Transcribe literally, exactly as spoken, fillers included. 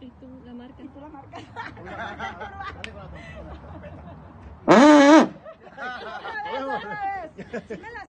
Y tú la marca. Y tú la marcas. Ah. Esa no es. Sí me la